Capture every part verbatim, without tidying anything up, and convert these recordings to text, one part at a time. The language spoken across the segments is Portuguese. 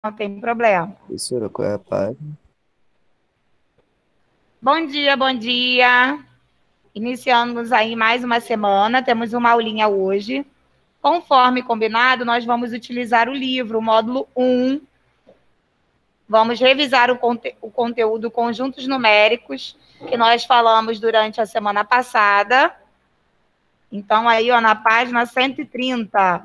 Não tem problema. Professora, qual é a página? Bom dia, bom dia. Iniciamos aí mais uma semana, temos uma aulinha hoje. Conforme combinado, nós vamos utilizar o livro, o módulo um. Vamos revisar o, conte o conteúdo conjuntos numéricos que nós falamos durante a semana passada. Então, aí, ó, na página cento e trinta.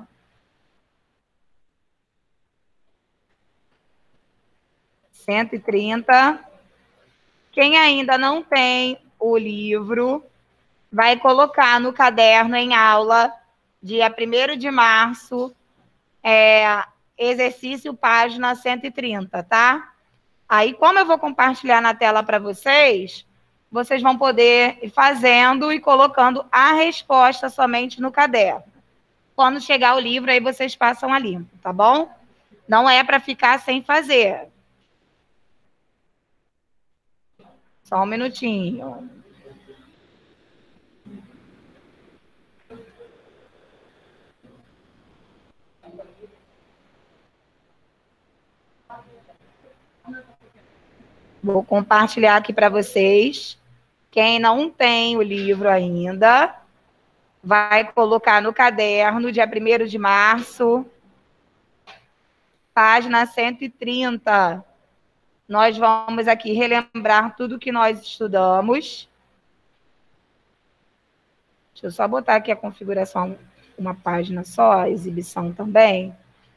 cento e trinta. Quem ainda não tem o livro, vai colocar no caderno em aula, dia primeiro de março, é, exercício página cento e trinta, tá? Aí, como eu vou compartilhar na tela para vocês, vocês vão poder ir fazendo e colocando a resposta somente no caderno. Quando chegar o livro, aí vocês passam a limpo, tá bom? Não é para ficar sem fazer. Só um minutinho. Vou compartilhar aqui para vocês. Quem não tem o livro ainda, vai colocar no caderno, dia primeiro de março, página cento e trinta. Nós vamos aqui relembrar tudo que nós estudamos. Deixa eu só botar aqui a configuração, uma página só, a exibição também.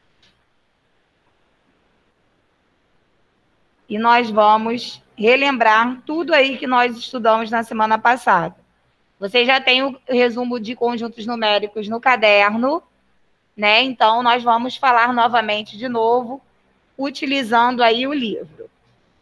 E nós vamos relembrar tudo aí que nós estudamos na semana passada. Você já tem o resumo de conjuntos numéricos no caderno, né? Então, nós vamos falar novamente de novo, utilizando aí o livro.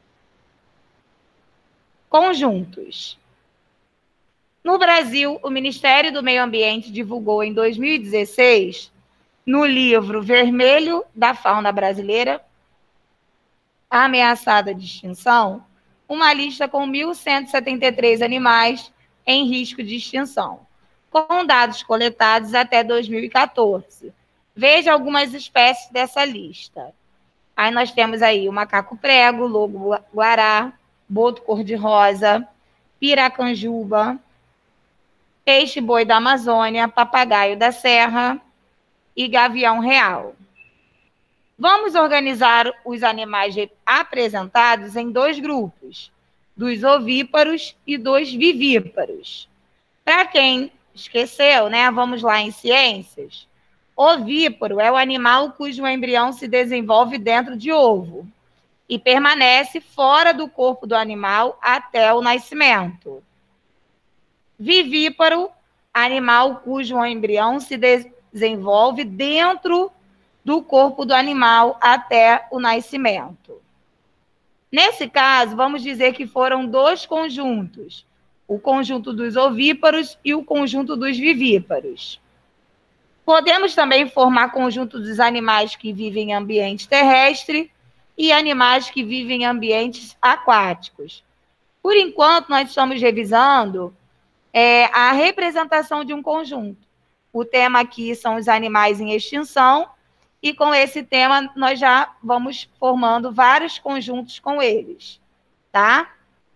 Conjuntos. No Brasil, o Ministério do Meio Ambiente divulgou em dois mil e dezesseis, no livro Vermelho da Fauna Brasileira, Ameaçada de Extinção, uma lista com mil cento e setenta e três animais em risco de extinção, com dados coletados até dois mil e quatorze. Veja algumas espécies dessa lista. Aí nós temos aí o macaco-prego, lobo-guará, boto cor-de-rosa, piracanjuba, peixe-boi da Amazônia, papagaio da serra e gavião real. Vamos organizar os animais apresentados em dois grupos, dos ovíparos e dos vivíparos. Para quem esqueceu, né? Vamos lá em ciências. Ovíparo é o animal cujo embrião se desenvolve dentro de ovo e permanece fora do corpo do animal até o nascimento. Vivíparo, animal cujo embrião se desenvolve dentro do corpo do animal até o nascimento. Nesse caso, vamos dizer que foram dois conjuntos, o conjunto dos ovíparos e o conjunto dos vivíparos. Podemos também formar conjunto dos animais que vivem em ambiente terrestre e animais que vivem em ambientes aquáticos. Por enquanto, nós estamos revisando é, a representação de um conjunto. O tema aqui são os animais em extinção, e com esse tema nós já vamos formando vários conjuntos com eles, tá?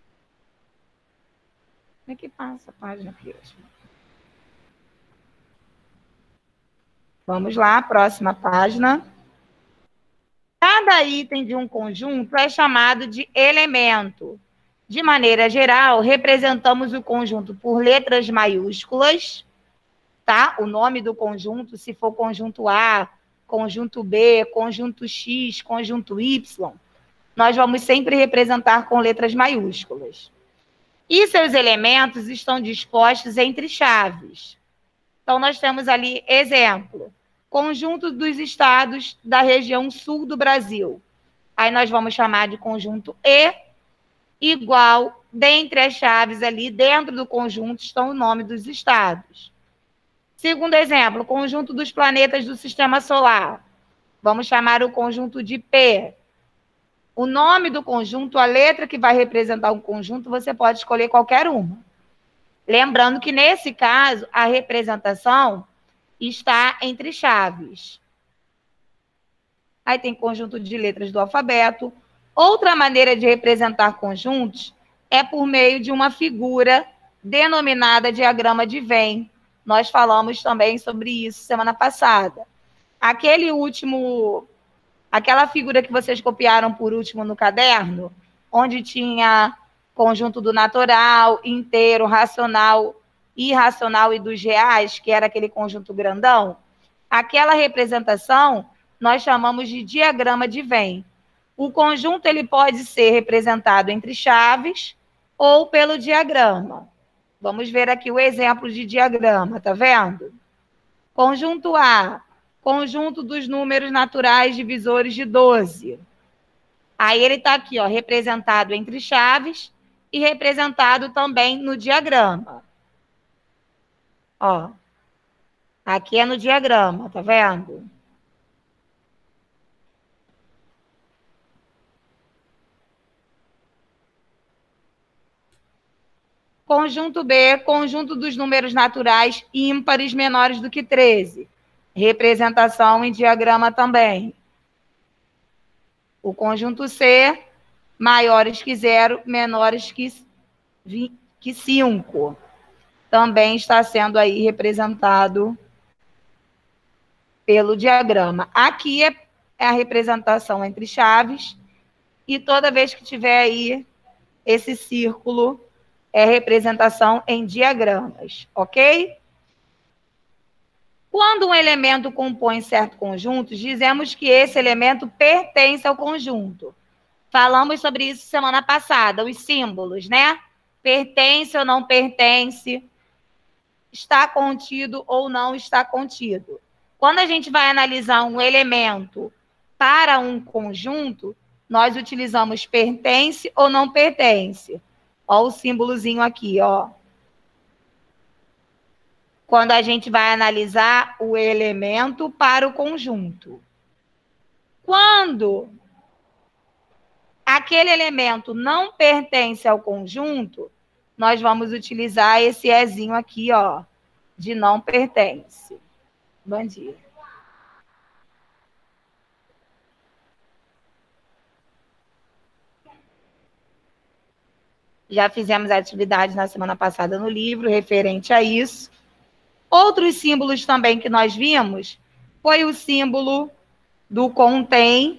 Como é que passa a página aqui hoje? Vamos lá, próxima página. Cada item de um conjunto é chamado de elemento. De maneira geral, representamos o conjunto por letras maiúsculas, tá? O nome do conjunto, se for conjunto A, conjunto B, conjunto X, conjunto Y, nós vamos sempre representar com letras maiúsculas. E seus elementos estão dispostos entre chaves. Então, nós temos ali, exemplo, conjunto dos estados da região sul do Brasil. Aí nós vamos chamar de conjunto E, igual, dentre as chaves ali, dentro do conjunto, estão o nome dos estados. Segundo exemplo, conjunto dos planetas do Sistema Solar. Vamos chamar o conjunto de P. O nome do conjunto, a letra que vai representar um conjunto, você pode escolher qualquer uma. Lembrando que, nesse caso, a representação está entre chaves. Aí tem conjunto de letras do alfabeto. Outra maneira de representar conjuntos é por meio de uma figura denominada diagrama de Venn. Nós falamos também sobre isso semana passada. Aquele último, aquela figura que vocês copiaram por último no caderno, onde tinha conjunto do natural, inteiro, racional, irracional e dos reais, que era aquele conjunto grandão, aquela representação nós chamamos de diagrama de Venn. O conjunto ele pode ser representado entre chaves ou pelo diagrama. Vamos ver aqui o exemplo de diagrama, tá vendo? Conjunto A, conjunto dos números naturais divisores de doze. Aí ele está aqui, ó, representado entre chaves e representado também no diagrama. Ó, aqui é no diagrama, tá vendo? Conjunto B, conjunto dos números naturais ímpares menores do que treze. Representação em diagrama também. O conjunto C, maiores que zero, menores que, que cinco. Também está sendo aí representado pelo diagrama. Aqui é a representação entre chaves, e toda vez que tiver aí esse círculo, é representação em diagramas, ok? Quando um elemento compõe certo conjunto, dizemos que esse elemento pertence ao conjunto. Falamos sobre isso semana passada, os símbolos, né? Pertence ou não pertence, está contido ou não está contido. Quando a gente vai analisar um elemento para um conjunto, nós utilizamos pertence ou não pertence. Ó o símbolozinho aqui, ó. Quando a gente vai analisar o elemento para o conjunto. Quando aquele elemento não pertence ao conjunto, nós vamos utilizar esse ezinho aqui, ó, de não pertence. Bom dia. Já fizemos atividade na semana passada no livro referente a isso. Outros símbolos também que nós vimos foi o símbolo do contém,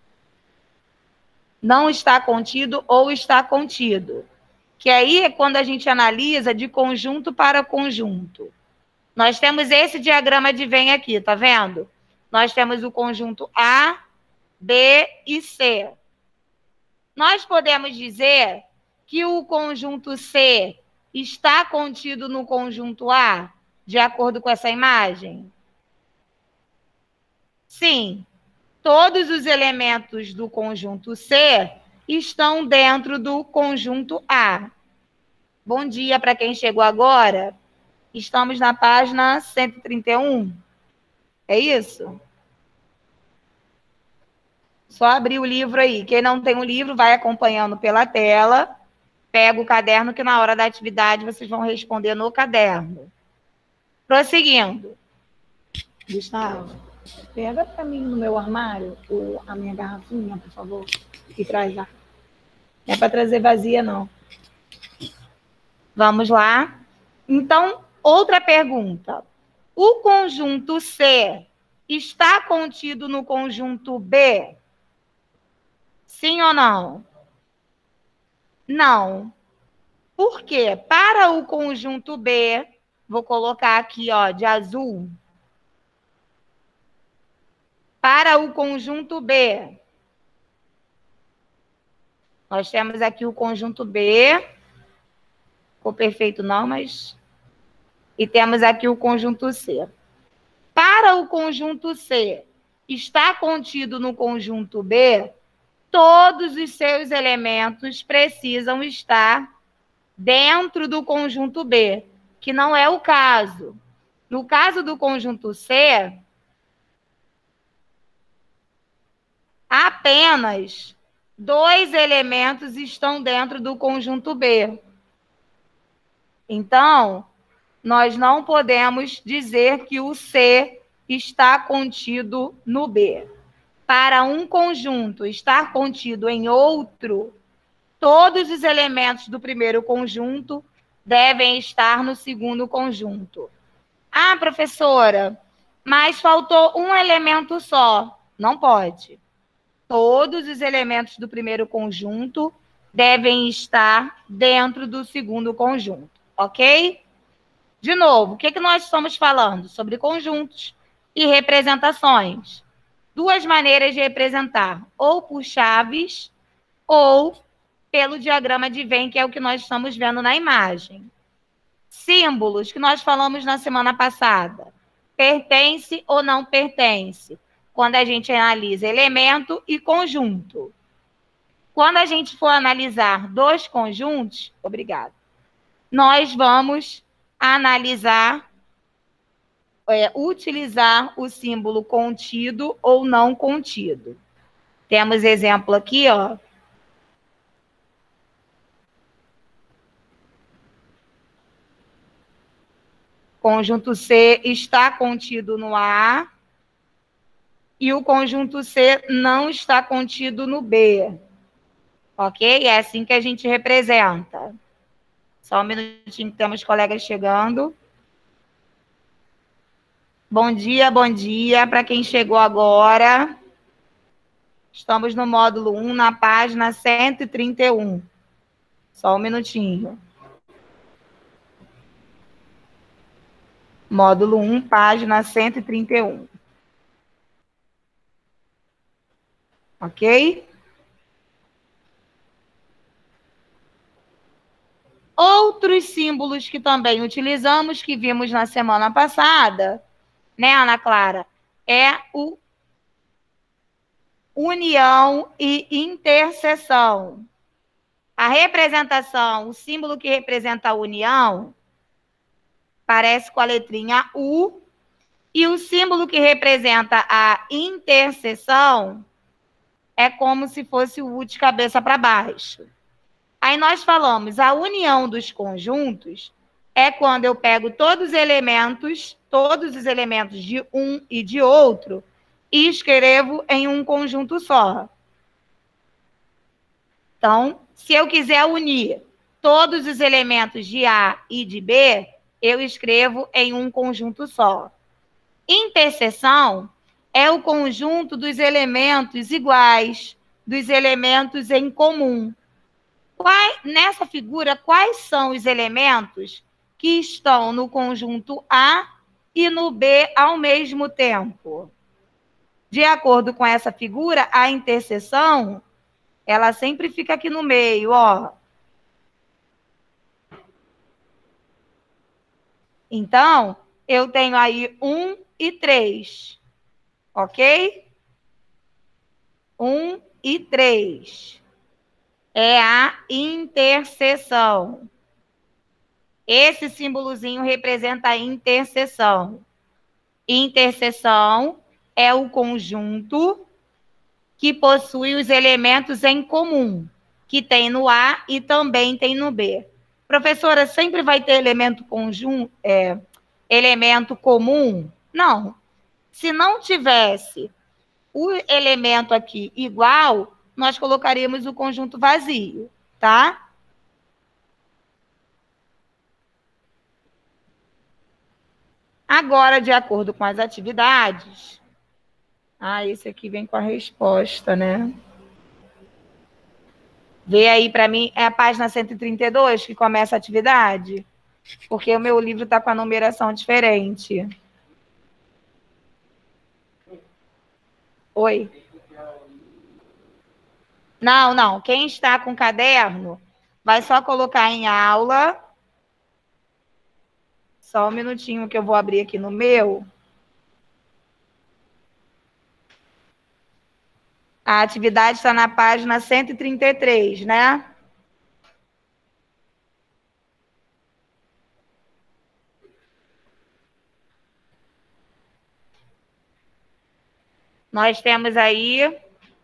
não está contido ou está contido. Que aí é quando a gente analisa de conjunto para conjunto. Nós temos esse diagrama de Venn aqui, tá vendo? Nós temos o conjunto A, B e C. Nós podemos dizer que o conjunto C está contido no conjunto A, de acordo com essa imagem? Sim, todos os elementos do conjunto C estão dentro do conjunto A. Bom dia para quem chegou agora. Estamos na página cento e trinta e um. É isso? Só abrir o livro aí. Quem não tem o livro, vai acompanhando pela tela. Pega o caderno que na hora da atividade vocês vão responder no caderno. Prosseguindo. Gustavo, pega para mim no meu armário o, a minha garrafinha, por favor, e traz lá. Não é para trazer vazia, não. Vamos lá. Então, outra pergunta. O conjunto C está contido no conjunto B? Sim ou não? Não. Por quê? Para o conjunto B, vou colocar aqui, ó, de azul. Para o conjunto B, nós temos aqui o conjunto B. Ficou perfeito não, mas... E temos aqui o conjunto C. Para o conjunto C, está contido no conjunto B, todos os seus elementos precisam estar dentro do conjunto B, que não é o caso. No caso do conjunto C, apenas dois elementos estão dentro do conjunto B. Então, nós não podemos dizer que o C está contido no B. para um conjunto estar contido em outro, todos os elementos do primeiro conjunto devem estar no segundo conjunto. Ah, professora, mas faltou um elemento só. Não pode. Todos os elementos do primeiro conjunto devem estar dentro do segundo conjunto, ok? De novo, o que, que nós estamos falando? Sobre conjuntos e representações. Duas maneiras de representar, ou por chaves, ou pelo diagrama de Venn, que é o que nós estamos vendo na imagem. Símbolos, que nós falamos na semana passada. Pertence ou não pertence? Quando a gente analisa elemento e conjunto. Quando a gente for analisar dois conjuntos, obrigado, nós vamos analisar, é, utilizar o símbolo contido ou não contido. Temos exemplo aqui, ó. Conjunto C está contido no A e o conjunto C não está contido no B. Ok? É assim que a gente representa. Só um minutinho que temos colegas chegando. Bom dia, bom dia para quem chegou agora. Estamos no módulo um, na página cento e trinta e um. Só um minutinho. Módulo um, página cento e trinta e um. Ok? Outros símbolos que também utilizamos, que vimos na semana passada, né, Ana Clara? É o união e interseção. A representação, o símbolo que representa a união, parece com a letrinha U, e o símbolo que representa a interseção é como se fosse o U de cabeça para baixo. Aí nós falamos, a união dos conjuntos é quando eu pego todos os elementos, todos os elementos de um e de outro, e escrevo em um conjunto só. Então, se eu quiser unir todos os elementos de A e de B, eu escrevo em um conjunto só. Interseção é o conjunto dos elementos iguais, dos elementos em comum. Quais, nessa figura, quais são os elementos que estão no conjunto A e no B ao mesmo tempo? De acordo com essa figura, a interseção, ela sempre fica aqui no meio, ó. Então, eu tenho aí um e três, ok? Um e três. É a interseção. Esse símbolozinho representa a interseção. Interseção é o conjunto que possui os elementos em comum, que tem no A e também tem no B. Professora, sempre vai ter elemento conjunto, é, elemento comum? Não. Se não tivesse o elemento aqui igual, nós colocaríamos o conjunto vazio, tá? Agora, de acordo com as atividades... Ah, esse aqui vem com a resposta, né? Vê aí para mim, é a página cento e trinta e dois que começa a atividade? Porque o meu livro está com a numeração diferente. Oi? Não, não. Quem está com caderno, vai só colocar em aula. Só um minutinho que eu vou abrir aqui no meu. A atividade está na página cento e trinta e três, né? Nós temos aí...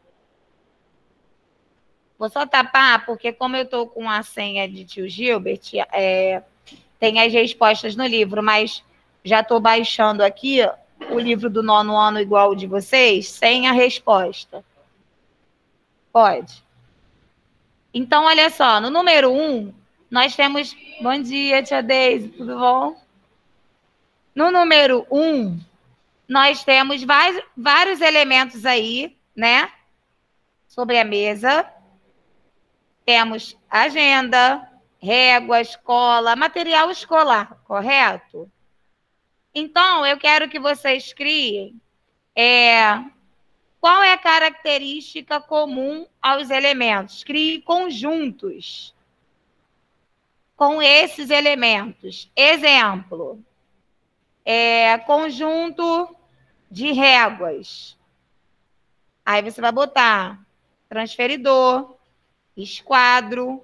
Vou só tapar, porque como eu estou com a senha de tio Gilbert, é, tem as respostas no livro, mas já estou baixando aqui o livro do nono ano igual o de vocês, sem a resposta? Pode. Então, olha só, no número um, nós temos... Bom dia, tia Deise, tudo bom? No número um, nós temos vários elementos aí, né? Sobre a mesa. Temos agenda, régua, escola, material escolar, correto? Então, eu quero que vocês criem é, qual é a característica comum aos elementos. Crie conjuntos com esses elementos. Exemplo, é, conjunto de réguas. Aí você vai botar transferidor, esquadro.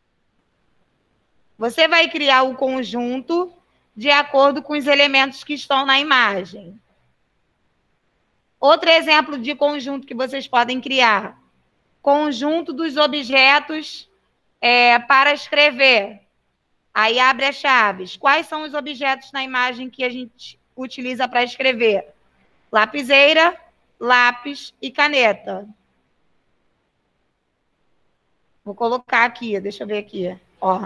Você vai criar o conjunto de acordo com os elementos que estão na imagem. Outro exemplo de conjunto que vocês podem criar. Conjunto dos objetos é, para escrever. Aí abre as chaves. Quais são os objetos na imagem que a gente utiliza para escrever? Lapiseira, lápis e caneta. Vou colocar aqui, deixa eu ver aqui. Ó.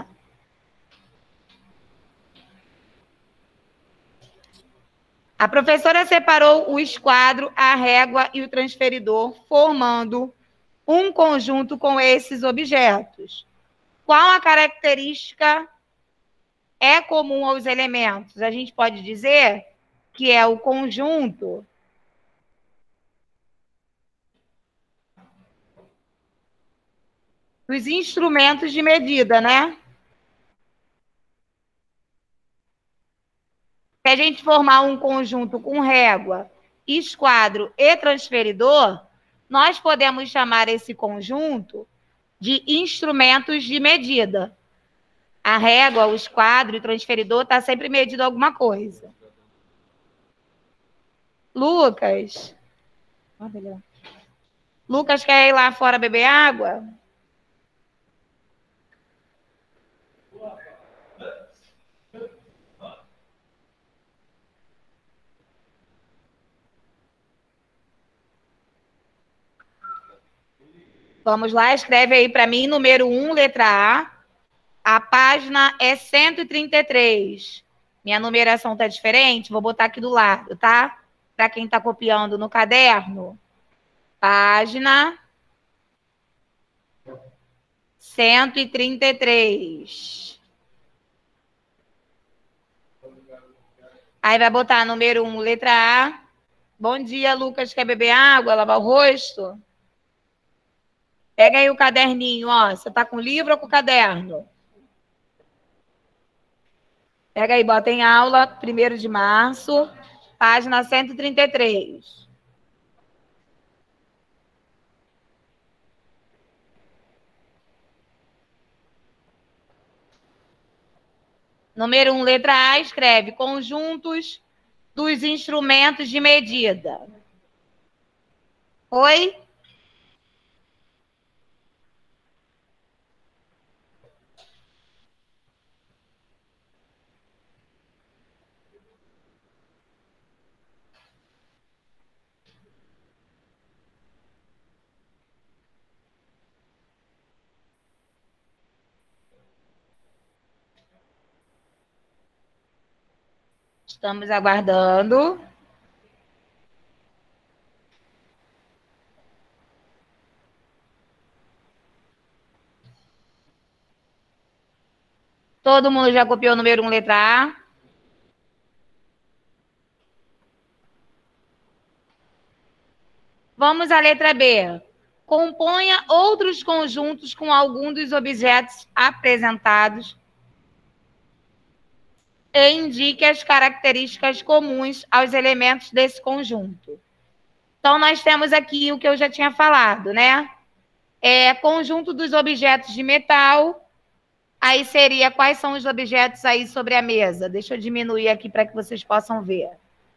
A professora separou o esquadro, a régua e o transferidor, formando um conjunto com esses objetos. Qual a característica é comum aos elementos? A gente pode dizer que é o conjunto dos instrumentos de medida, né? Se a gente formar um conjunto com régua, esquadro e transferidor, nós podemos chamar esse conjunto de instrumentos de medida. A régua, o esquadro e o transferidor está sempre medindo alguma coisa. Lucas. Lucas quer ir lá fora beber água? Vamos lá, escreve aí para mim, número um, letra A. A página é cento e trinta e três. Minha numeração está diferente? Vou botar aqui do lado, tá? Para quem está copiando no caderno. Página cento e trinta e três. Aí vai botar número um, letra A. Bom dia, Lucas. Quer beber água, lavar o rosto? Pega aí o caderninho, ó. Você tá com o livro ou com o caderno? Pega aí, bota em aula, primeiro de março, página cento e trinta e três. Número um, letra A, escreve conjuntos dos instrumentos de medida. Oi? Estamos aguardando. Todo mundo já copiou o número um, letra A? Vamos à letra B. Componha outros conjuntos com algum dos objetos apresentados e indique as características comuns aos elementos desse conjunto. Então, nós temos aqui o que eu já tinha falado, né? É conjunto dos objetos de metal. Aí seria quais são os objetos aí sobre a mesa. Deixa eu diminuir aqui para que vocês possam ver.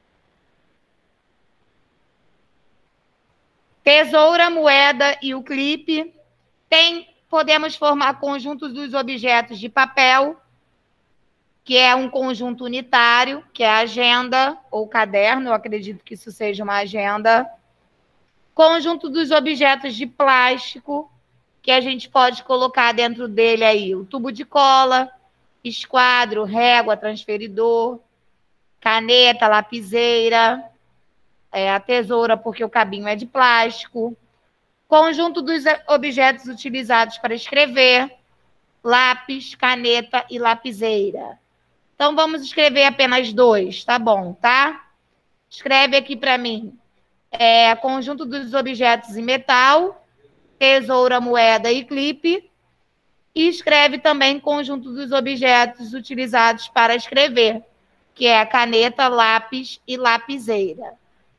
Tesoura, moeda e o clipe. Tem, podemos formar conjuntos dos objetos de papel, que é um conjunto unitário, que é agenda ou caderno, eu acredito que isso seja uma agenda. Conjunto dos objetos de plástico, que a gente pode colocar dentro dele aí o tubo de cola, esquadro, régua, transferidor, caneta, lapiseira, é, a tesoura, porque o cabinho é de plástico. Conjunto dos objetos utilizados para escrever, lápis, caneta e lapiseira. Então, vamos escrever apenas dois, tá bom, tá? Escreve aqui para mim. É, conjunto dos objetos em metal, tesoura, moeda e clipe. E escreve também conjunto dos objetos utilizados para escrever, que é a caneta, lápis e lapiseira.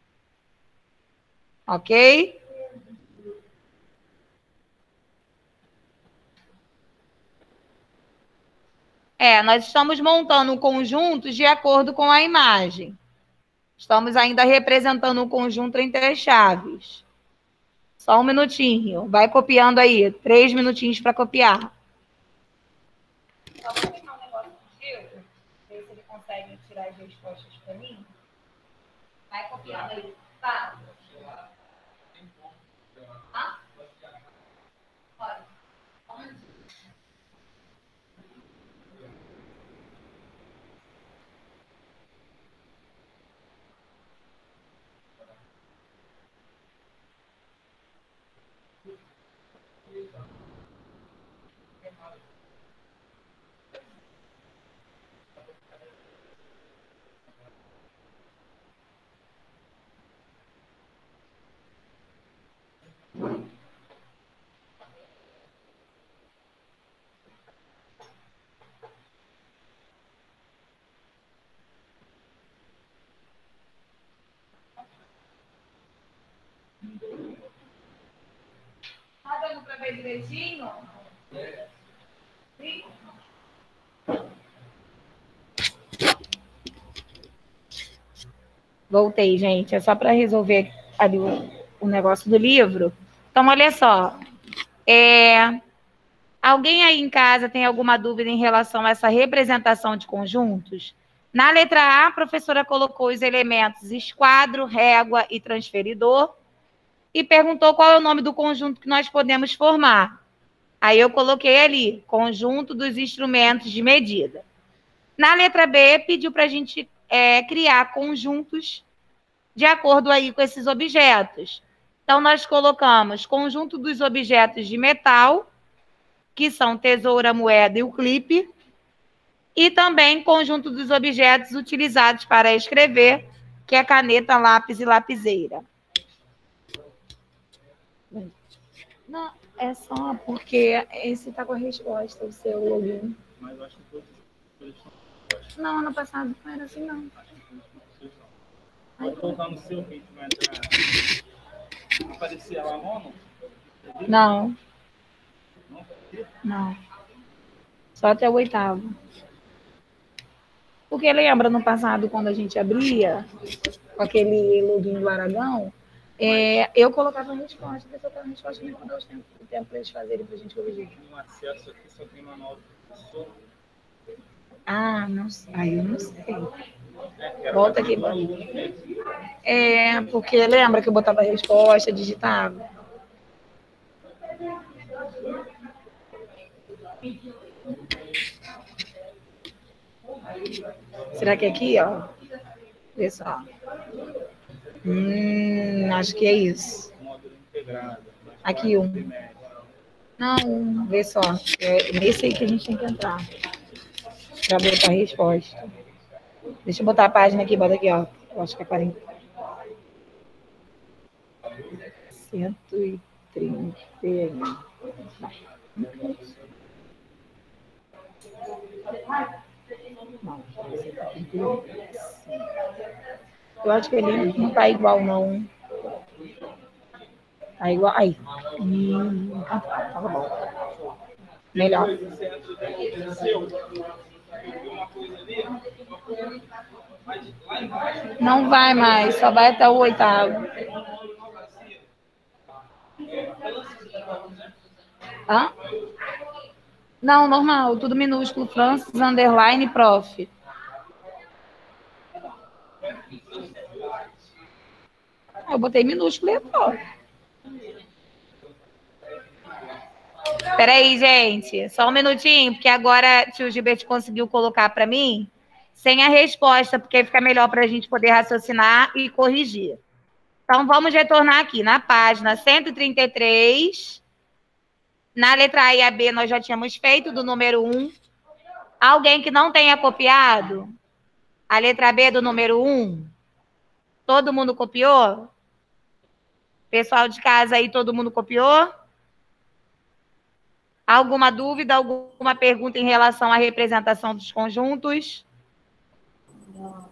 Ok? É, nós estamos montando um conjunto de acordo com a imagem. Estamos ainda representando um conjunto entre as chaves. Só um minutinho. Vai copiando aí. Três minutinhos para copiar. Só vou pegar um negócio contigo. Ver se ele consegue tirar as respostas para mim. Vai copiando aí. Tá. Hã? Pode. Tá dando para ver direitinho? Sim. Voltei, gente. É só para resolver ali o, o negócio do livro. Então, olha só. É, alguém aí em casa tem alguma dúvida em relação a essa representação de conjuntos? Na letra A, a professora colocou os elementos esquadro, régua e transferidor e perguntou qual é o nome do conjunto que nós podemos formar. Aí eu coloquei ali, conjunto dos instrumentos de medida. Na letra B, pediu para a gente é, criar conjuntos de acordo aí com esses objetos. Então, nós colocamos conjunto dos objetos de metal, que são tesoura, moeda e o clipe, e também conjunto dos objetos utilizados para escrever, que é caneta, lápis e lapiseira. Não, é só porque esse está com a resposta, o seu login. Mas eu acho que todos estão. Não, ano passado não era assim, não. Pode colocar no seu que a gente vai entrar. Aparecia lá mono? Não. Não. Só até o oitavo. Porque lembra no passado, quando a gente abria com aquele login do Aragão, é, eu colocava a resposta, a pessoa estava a resposta e não deu tempo, tempo para eles fazerem para a gente corrigir. No acesso aqui só tem manual de professor. Ah, não sei. Aí eu não sei. Volta aqui. É, porque lembra que eu botava a resposta, digitava. Será que é aqui, ó? Vê só. Hum, acho que é isso. Aqui um. Não, vê só. É nesse aí que a gente tem que entrar. Para botar a resposta. Deixa eu botar a página aqui, bota aqui, ó. Eu acho que é quarenta. cento e trinta e um. Não. Eu acho que ele não tá igual, não. Tá igual. Aí. Hum, tá bom. Melhor. Não vai mais, só vai até o oitavo. Hã? Não, normal, tudo minúsculo, Francis, underline, prof. Eu botei minúsculo e prof. Peraí, gente, só um minutinho, porque agora o tio Gilberto conseguiu colocar para mim sem a resposta, porque fica melhor para a gente poder raciocinar e corrigir. Então, vamos retornar aqui na página cento e trinta e três. Na letra A e a B, nós já tínhamos feito do número um. Alguém que não tenha copiado a letra B do número um? Todo mundo copiou? Pessoal de casa aí, todo mundo copiou? Alguma dúvida, alguma pergunta em relação à representação dos conjuntos? Não.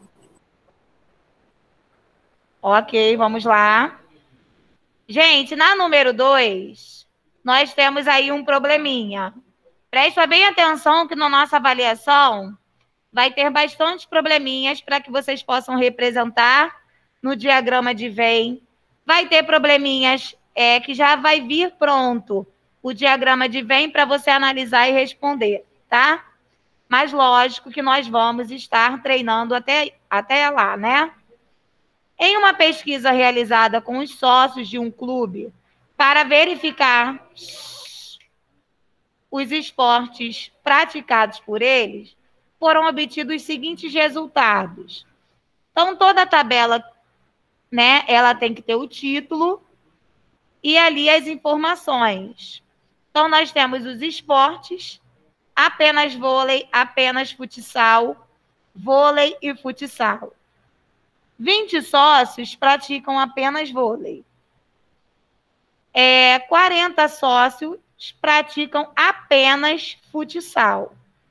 Ok, vamos lá. Gente, na número dois, nós temos aí um probleminha. Presta bem atenção que na nossa avaliação vai ter bastante probleminhas para que vocês possam representar no diagrama de Venn. Vai ter probleminhas é, que já vai vir pronto o diagrama de Venn para você analisar e responder, tá? Mas lógico que nós vamos estar treinando até, até lá, né? Em uma pesquisa realizada com os sócios de um clube para verificar os esportes praticados por eles, foram obtidos os seguintes resultados. Então, toda a tabela, né, ela tem que ter o título e ali as informações. Então, nós temos os esportes, apenas vôlei, apenas futsal, vôlei e futsal. vinte sócios praticam apenas vôlei. É, quarenta sócios praticam apenas futsal.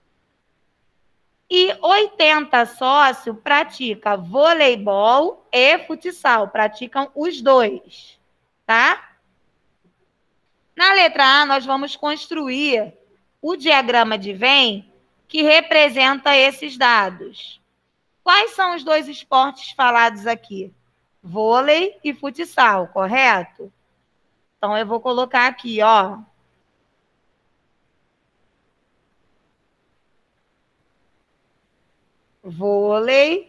E oitenta sócios praticam voleibol e futsal, praticam os dois, tá? Na letra A, nós vamos construir o diagrama de Venn que representa esses dados. Quais são os dois esportes falados aqui? Vôlei e futsal, correto? Então, eu vou colocar aqui, ó. Vôlei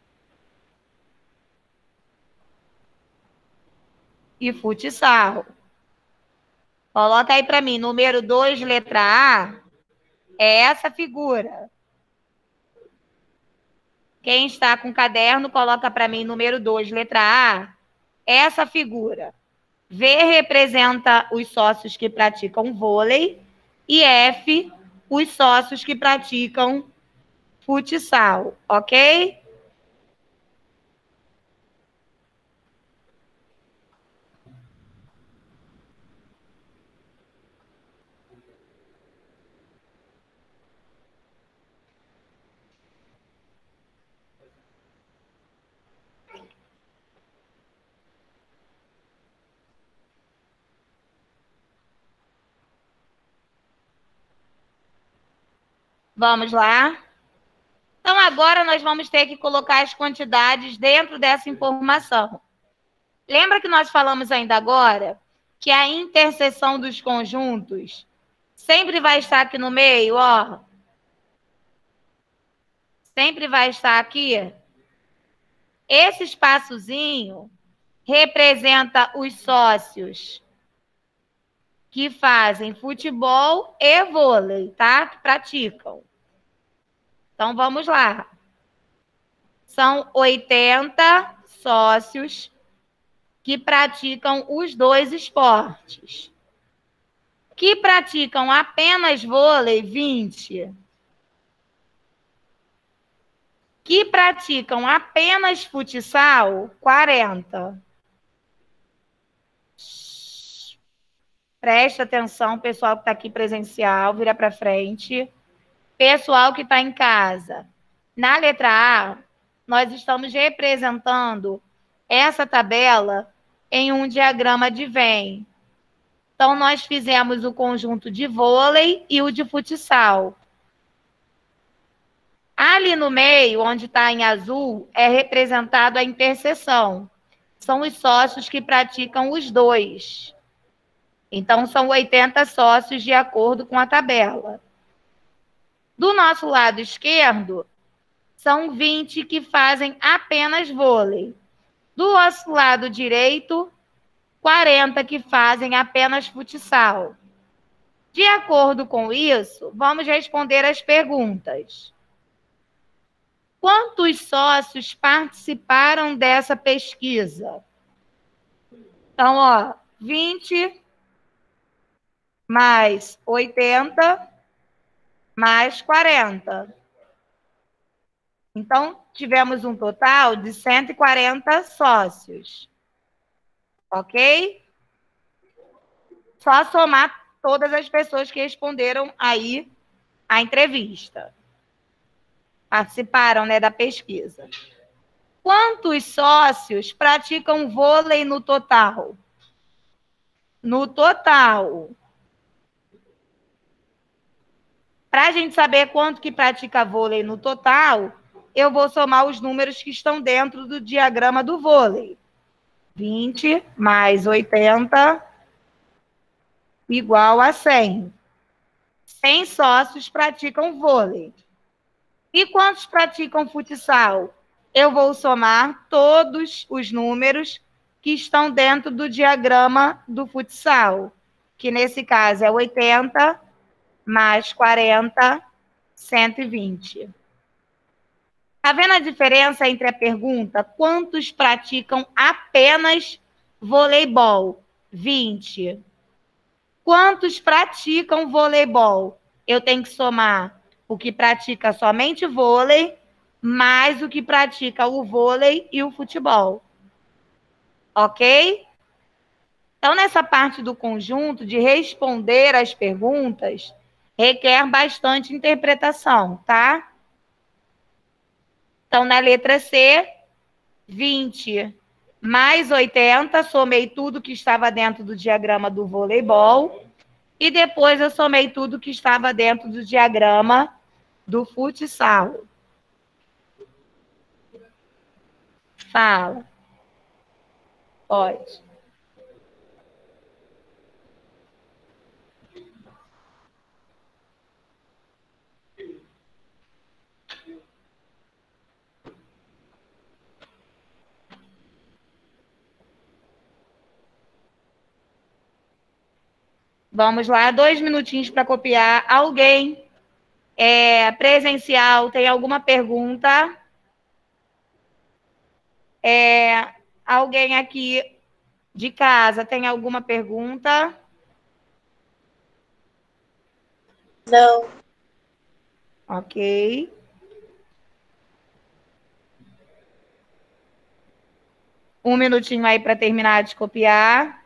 e futsal. Coloca aí para mim, número dois, letra A, é essa figura. Quem está com caderno, coloca para mim, número dois, letra A, essa figura. V representa os sócios que praticam vôlei e F, os sócios que praticam futsal, ok? Vamos lá? Então, agora nós vamos ter que colocar as quantidades dentro dessa informação. Lembra que nós falamos ainda agora que a interseção dos conjuntos sempre vai estar aqui no meio, ó. Sempre vai estar aqui. Esse espaçozinho representa os sócios que fazem futebol e vôlei, tá? Que praticam. Então, vamos lá. São oitenta sócios que praticam os dois esportes. Que praticam apenas vôlei, vinte. Que praticam apenas futsal, quarenta. Presta atenção, pessoal que está aqui presencial, vira para frente. Pessoal que está em casa. Na letra A, nós estamos representando essa tabela em um diagrama de Venn. Então, nós fizemos o conjunto de vôlei e o de futsal. Ali no meio, onde está em azul, é representado a interseção. São os sócios que praticam os dois. Então, são oitenta sócios de acordo com a tabela. Do nosso lado esquerdo, são vinte que fazem apenas vôlei. Do nosso lado direito, quarenta que fazem apenas futsal. De acordo com isso, vamos responder as perguntas. Quantos sócios participaram dessa pesquisa? Então, ó, vinte mais oitenta mais quarenta. Então, tivemos um total de cento e quarenta sócios. Ok? Só somar todas as pessoas que responderam aí a entrevista. Participaram, né, da pesquisa. Quantos sócios praticam vôlei no total? No total. Para a gente saber quanto que pratica vôlei no total, eu vou somar os números que estão dentro do diagrama do vôlei. vinte mais oitenta igual a cem. cem sócios praticam vôlei. E quantos praticam futsal? Eu vou somar todos os números que estão dentro do diagrama do futsal, que nesse caso é oitenta mais quarenta, cento e vinte. Está vendo a diferença entre a pergunta quantos praticam apenas voleibol? vinte. Quantos praticam voleibol? Eu tenho que somar o que pratica somente vôlei, mais o que pratica o vôlei e o futebol. Ok? Então, nessa parte do conjunto, de responder as perguntas, requer bastante interpretação, tá? Então, na letra C, vinte mais oitenta, somei tudo que estava dentro do diagrama do voleibol, e depois eu somei tudo que estava dentro do diagrama do futsal. Fala. Pode. Vamos lá, dois minutinhos para copiar. Alguém é, presencial tem alguma pergunta? É, alguém aqui de casa tem alguma pergunta? Não. Ok. Um minutinho aí para terminar de copiar.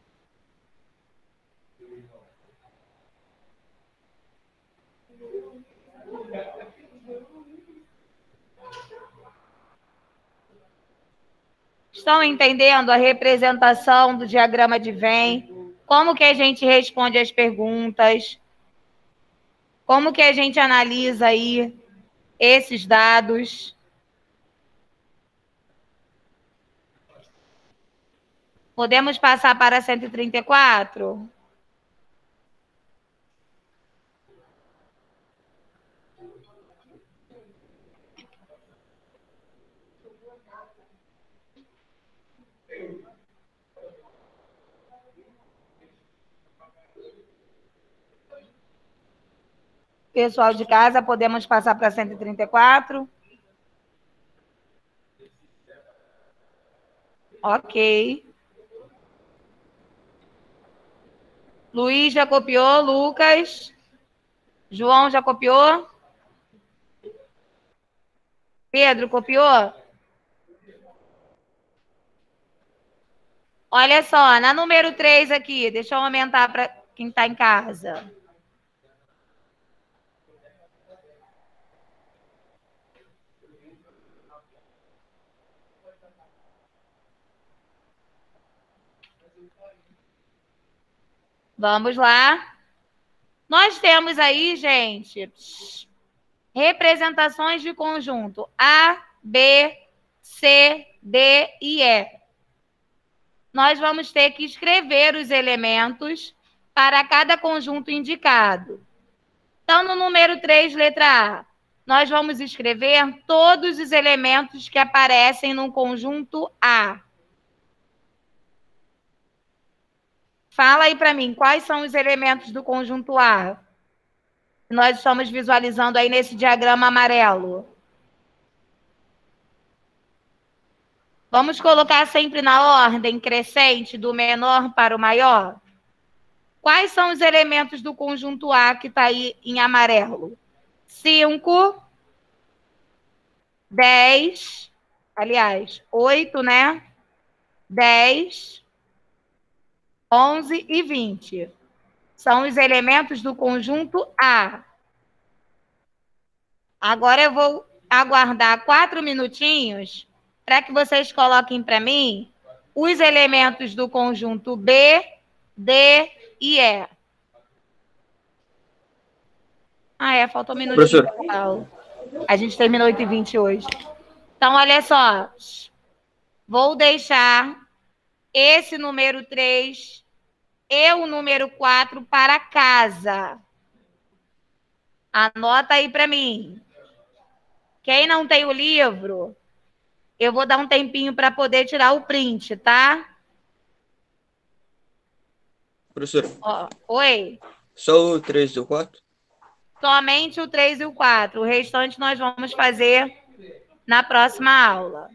Estão entendendo a representação do diagrama de Venn? Como que a gente responde as perguntas? Como que a gente analisa aí esses dados? Podemos passar para cento e trinta e quatro? Pessoal de casa, podemos passar para cento e trinta e quatro? Ok. Luiz já copiou, Lucas? João já copiou? Pedro copiou? Olha só, na número três aqui, deixa eu aumentar para quem está em casa. Vamos lá. Nós temos aí, gente, representações de conjunto A, B, C, D e E. Nós vamos ter que escrever os elementos para cada conjunto indicado. Então, no número três, letra A, nós vamos escrever todos os elementos que aparecem no conjunto A. Fala aí para mim, quais são os elementos do conjunto A? Que nós estamos visualizando aí nesse diagrama amarelo. Vamos colocar sempre na ordem crescente, do menor para o maior? Quais são os elementos do conjunto A que está aí em amarelo? cinco, dez, aliás, oito, né? dez, onze e vinte. São os elementos do conjunto A. Agora eu vou aguardar quatro minutinhos para que vocês coloquem para mim os elementos do conjunto B, D e E. Ah, é, faltou um minutinho. Professor. A gente terminou oito e vinte hoje. Então, olha só. Vou deixar esse número três e o número quatro para casa. Anota aí para mim. Quem não tem o livro, eu vou dar um tempinho para poder tirar o print, tá? Professor. Ó, oi. Só o três e o quatro? Somente o três e o quatro. O restante nós vamos fazer na próxima aula.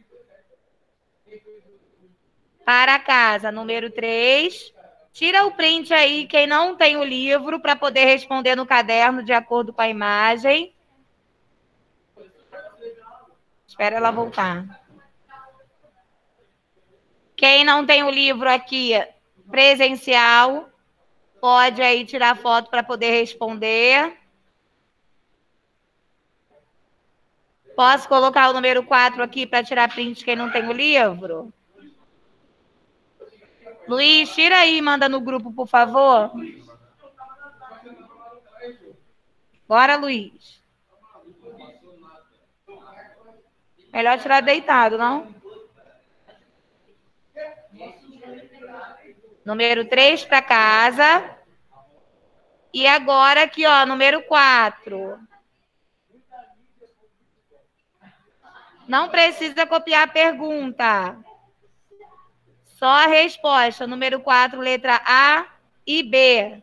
Para casa, número três. Tira o print aí, quem não tem o livro, para poder responder no caderno de acordo com a imagem. Espera ela voltar. Quem não tem o livro aqui presencial, pode aí tirar foto para poder responder. Posso colocar o número quatro aqui para tirar print quem não tem o livro? Luiz, tira aí e manda no grupo, por favor. Bora, Luiz. Melhor tirar deitado, não? Número três para casa. E agora aqui, ó, número quatro. Não precisa copiar a pergunta. Só a resposta. Número quatro, letra A e B.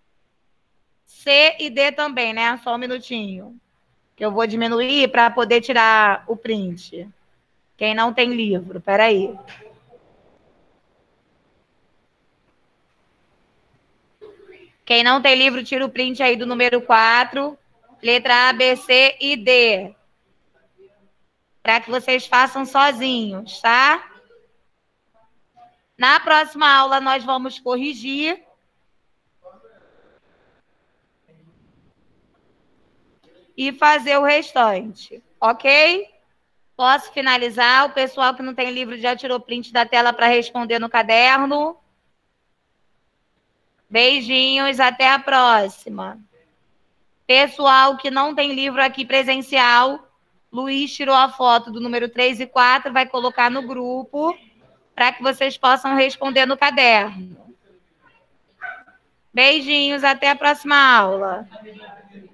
C e D também, né? Só um minutinho. Que eu vou diminuir para poder tirar o print. Quem não tem livro, peraí. Quem não tem livro, tira o print aí do número quatro, letra A, B, C e D. Para que vocês façam sozinhos, tá? Na próxima aula, nós vamos corrigir. E fazer o restante, ok? Posso finalizar? O pessoal que não tem livro já tirou print da tela para responder no caderno. Beijinhos, até a próxima. Pessoal que não tem livro aqui presencial, Luiz tirou a foto do número três e quatro, vai colocar no grupo para que vocês possam responder no caderno. Beijinhos, até a próxima aula.